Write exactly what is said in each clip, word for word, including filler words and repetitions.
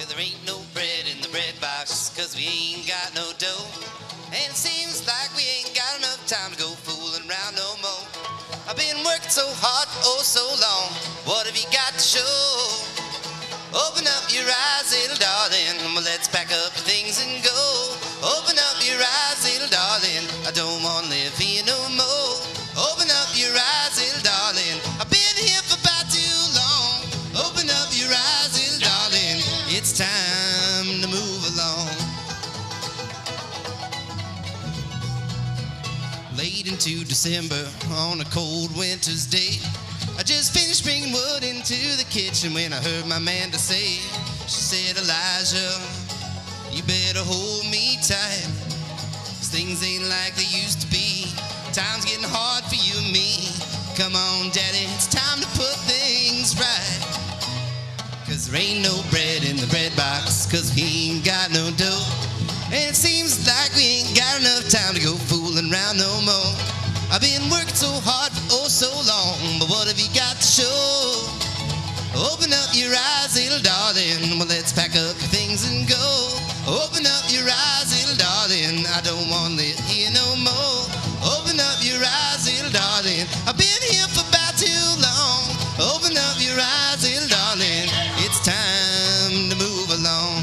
there ain't no bread in the bread box, cause we ain't got no dough. And it seems like we ain't got enough time to go fooling around no more. I've been working so hard for oh so long. What have you got to show? Open up your eyes, little darling. Well, let's pack up your things and go. Open up your eyes, little darling. I don't want to live here no more. Open up your eyes, little darling. I've been here for about too long. Open up your eyes, little darling. It's time to move along. Late into December on a cold winter's day, I just finished bringing wood into the kitchen when I heard my Amanda say, she said, Elijah, you better hold me tight, 'cause things ain't like they used to be. Time's getting hard for you and me. Come on, Daddy, it's time to put things right. 'Cause there ain't no bread in the bread box, 'cause we ain't got no dough. And it seems like we ain't got enough time to go fooling around no more. I've been working so hard for oh so long, but what have you got to show? Open up your eyes, little darling. Well, let's pack up your things and go. Open up your eyes, little darling. I don't want to live here no more. Open up your eyes, little darling. I've been here for about too long. Open up your eyes, little darling. It's time to move along.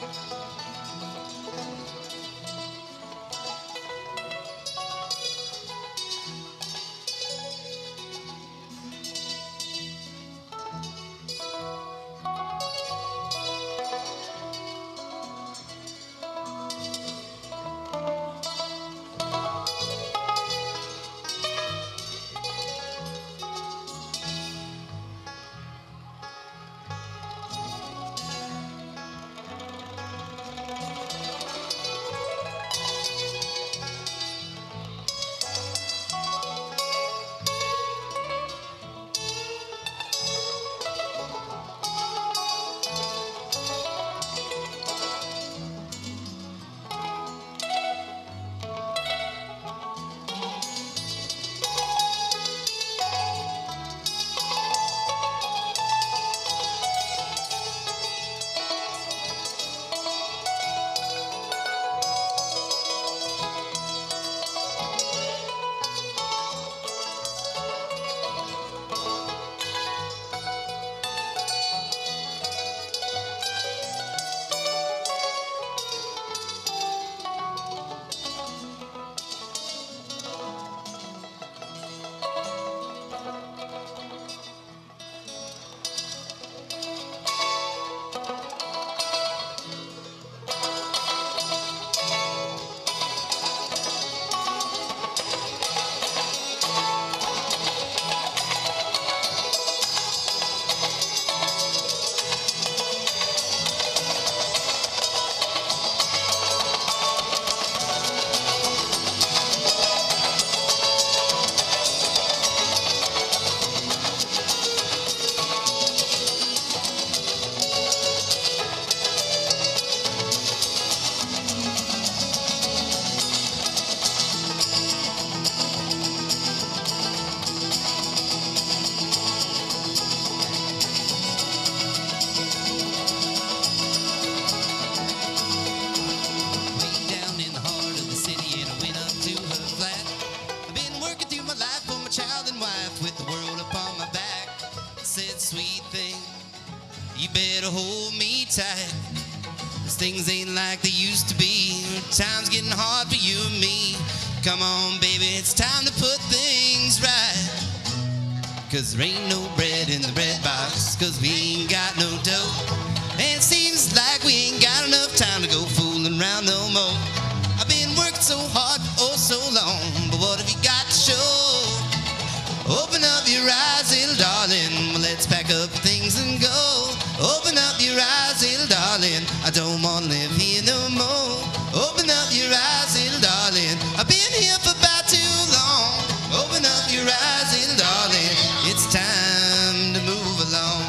You better hold me tight, 'cause things ain't like they used to be. Time's getting hard for you and me. Come on, baby, it's time to put things right. 'Cause there ain't no bread in the bread box, 'cause we ain't got no dough. And it seems like we ain't got enough time to go fooling around no more. I've been working so hard for oh so long, but what have you got to show? Open up your eyes, little darling, well, let's pack up things and go. Open up your eyes, little darling, I don't want to live here no more. Open up your eyes, little darling, I've been here for about too long. Open up your eyes, little darling, it's time to move along.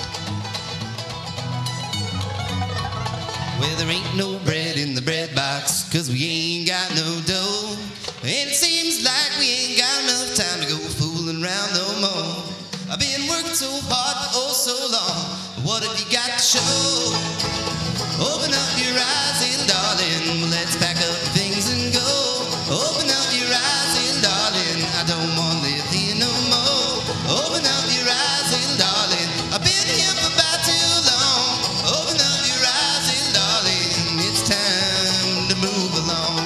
Well, there ain't no bread in the bread box, 'cause we ain't got no dough. And it seems like we ain't got enough time to go fooling around no more. I've been working so hard for oh so long, what have you got to show? Open up your eyes, little darling, let's pack up things and go. Open up your eyes, little darling, I don't want to live here no more. Open up your eyes, little darling, I've been here for about too long. Open up your eyes, little darling, it's time to move along.